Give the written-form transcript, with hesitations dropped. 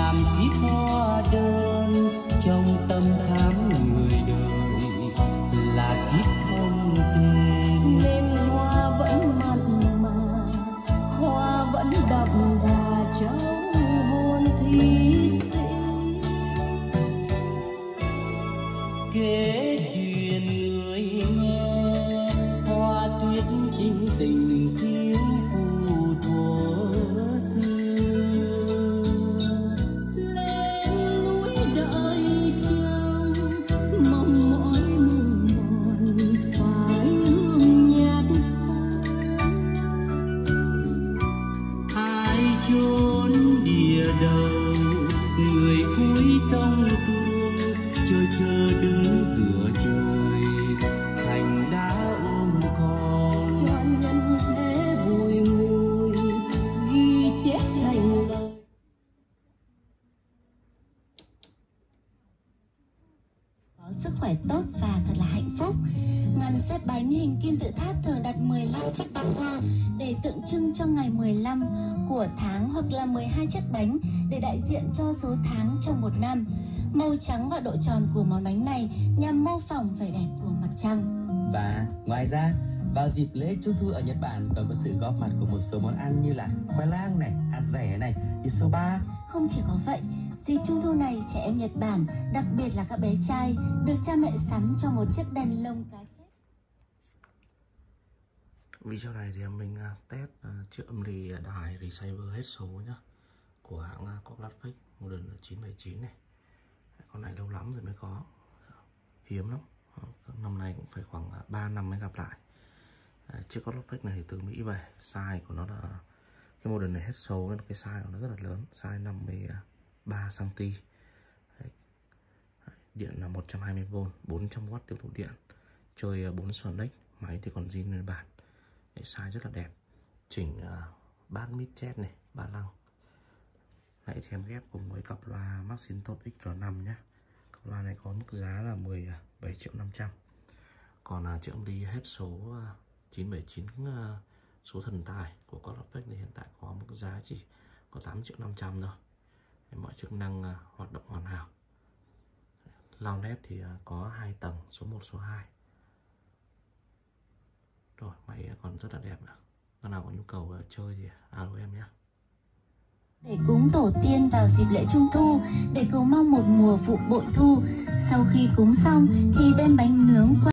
làm kiếp hoa đơn trong tâm khám người đời, là kiếp không tên. Nên hoa vẫn mặn mà, hoa vẫn đậm đà trong hồn thi sĩ. Kể chuyện người nghe, hoa tuyết chính tình thiếu phù thuở xưa. Lên núi đợi trăng, mong mỏi muôn mòn phải hương nhạt phai. Ai chốn địa đầu, người cuối sông Tuông, chờ đứng giữa trời, thành đá ôm con. Cho nhân thế bùi ngùi, ghi chép thành lời. Có sức khỏe tốt và thật là hạnh phúc. Ngăn xếp bánh hình kim tự tháp thường đặt 15 chiếc bánh hoa để tượng trưng cho ngày 15 của tháng, hoặc là 12 chiếc bánh để đại diện cho số tháng trong một năm. Màu trắng và độ tròn của món bánh này nhằm mô phỏng vẻ đẹp của mặt trăng. Và ngoài ra, vào dịp lễ Trung thu ở Nhật Bản còn có sự góp mặt của một số món ăn như là khoai lang này, hạt dẻ này, soba. Không chỉ có vậy, dịp Trung thu này trẻ em Nhật Bản, đặc biệt là các bé trai, được cha mẹ sắm cho một chiếc đèn lồng cá chép. Video này thì mình test chiếc âm ly đài receiver hết số nhá, của hãng Corlatfake model 979 này. Con này lâu lắm rồi mới có, hiếm lắm, năm nay cũng phải khoảng 3 năm mới gặp lại. Chiếc Corlatfake này thì từ Mỹ về, size của nó là cái model này hết số nên cái size của nó rất là lớn, size 53 cm. Điện là 120V, 400W tiêu thụ điện, chơi 4 Sonic, máy thì còn zin nguyên bản. Size rất là đẹp, chỉnh bát mid jet này, ba lăng. Lại thêm ghép cùng với cặp loa Maxintos XR5 nhé. Cặp loa này có mức giá là 17.500.000. Còn chiếc âm ly hết số 979 số thần tài của Corlatfake này hiện tại có mức giá chỉ có 8.500.000 thôi. Mọi chức năng hoạt động hoàn hảo. Lao nét thì có 2 tầng, số 1, số 2. Rồi, máy còn rất là đẹp nữa. Nếu nào có nhu cầu chơi thì alo em nhé. Để cúng tổ tiên vào dịp lễ Trung thu, để cầu mong một mùa vụ bội thu. Sau khi cúng xong thì đem bánh nướng qua